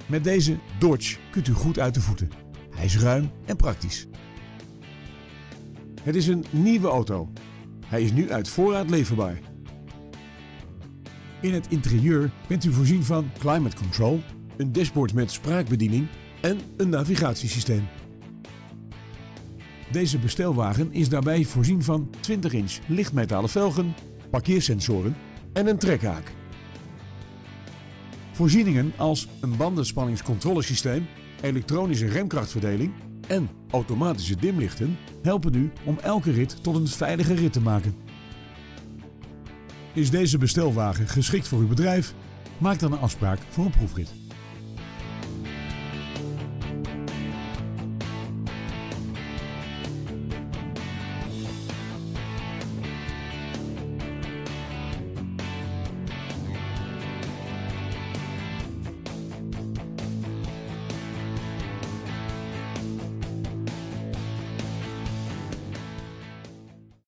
Met deze Dodge kunt u goed uit de voeten. Hij is ruim en praktisch. Het is een nieuwe auto. Hij is nu uit voorraad leverbaar. In het interieur bent u voorzien van climate control, een dashboard met spraakbediening en een navigatiesysteem. Deze bestelwagen is daarbij voorzien van 20-inch lichtmetalen velgen, parkeersensoren en een trekhaak. Voorzieningen als een bandenspanningscontrolesysteem, elektronische remkrachtverdeling en automatische dimlichten helpen u om elke rit tot een veilige rit te maken. Is deze bestelwagen geschikt voor uw bedrijf? Maak dan een afspraak voor een proefrit.